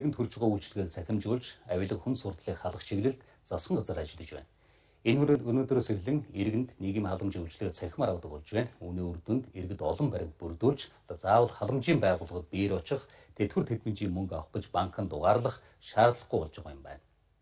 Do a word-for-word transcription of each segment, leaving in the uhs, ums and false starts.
Энд төрж байгаа үйлчлэгийг захимжуулж, авилга хүн сурдлыг халах чиглэлд засгийн газар ажиллаж байна. Энэ өнөөдрөөс эхлэн иргэнд нийгмийн халамжийн үйлчлэгээ цахимаар авдаг болж байна. Үүний үр дүнд иргэд олон баримт бүрдүүлж, заавал халамжийн байгууллагад биеэр очих, тэтгэвэр тэтгэмжийн мөнгө авах гэж банкнд дугаарлах шаардлагагүй болж байгаа юм байна.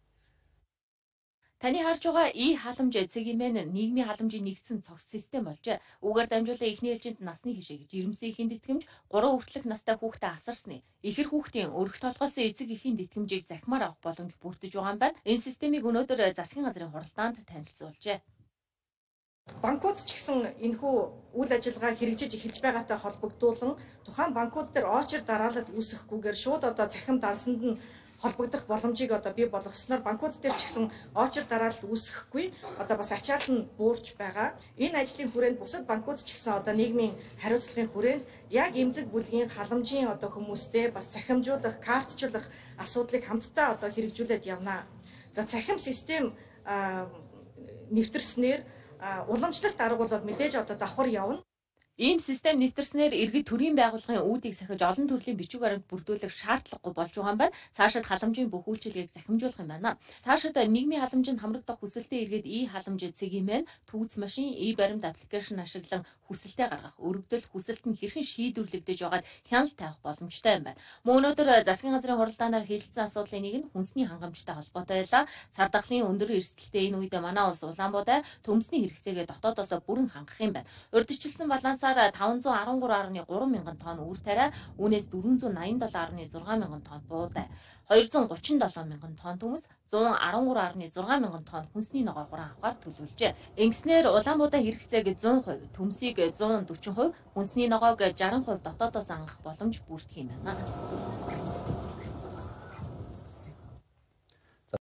Таны харж байгаа и халамж цэгимэн нийгмийн халамжийн нэгдсэн цогц систем болж үүгээр дамжуулан эхний ээлжинд насны хишээг жирэмсэн эхийн тэтгэмж гурван хүртэлх настай хүүхдэд асарсны ихэр хүүхдийн өргөх толгоос эцэг эхийн тэтгэмжийг захимаар авах боломж бүрдэж байгаа юм байна. Энэ системийг өнөөдөр засгийн газрын хуралдаанд танилцуулжээ. Банкуд ч гэсэн энэхүү үйл ажиллагаа хэрэгжиж эхэлж байгаатай холбогдуулан тухайн банкуд дээр очир дараалал үүсэхгүйгээр шууд одоо захим дансанд нь холбогдох боломжийг одоо бий болгосноор банкуд дээр ч гэсэн очир дараалал үүсэхгүй одоо бас ачаал нь буурч байгаа. Энэ ажлын хүрээнд бусад банкуд ч гэсэн одоо нийгмийн хариуцлагын хүрээнд яг эмзэг бүлгийн халамжийн одоо хүмүүстэй бас цахимжуулах, картчлах асуудлыг хамтдаа одоо хэрэгжүүлээд явна. За цахим систем нэвтэрснээр уламжлалт арга бол мэдээж одоо давхар явна. Ийм систем нэвтэрснээр иргэд төрийн байгууллагын үүдийг сахиж олон төрлийн бичиг баримт бүрдүүлэх шаардлагагүй болж байгаа юм байна. Цаашид халамжийн бүх үйлчилгээг захимжуулах юм байна. Цаашид нийгмийн халамжинд хамрагдах хүсэлтэй иргэд и халамж цэгимэн, түүц машин, и баримт аппликейшн ашиглан хүсэлтээ гаргах, өргөдөл хүсэлт нь хэрхэн шийдвэрлэгдэж байгааг хяналт тавих боломжтой юм байна. Мөн өнөөдөр засгийн газрын хуралдаанаар хэлэлцсэн асуудлын нэг нь хүнсний хангамжтай холбоотой байлаа. Сар дахлын өндөр эрсдэлтэй энэ үед манай улс Улаанбуудай төмсний хэрэгцээгээ дотоодоос бүрэн хангах юм байна. Урьдчилсан балансаар таван зуун арван гурван гаруй гурван мянган тонн үр тариа, үүнээс дөрвөн зуун наян долоо гаруй зургаан мянган тонн буудай, хоёр зуун гучин долоо мянган тонн төмс, зуун арван гурван гаруй зургаан мянган тонн хүнсний ногоо хураан авахар төлөвлөжээ. Ингэснээр Улаанбуудай хэрэгцээг зуун хувь, төмсийг зуун дөрвөн хувь, хүнсний ногоог жарган хувь дотоодоос ангах боломж бүрдэх юм байна.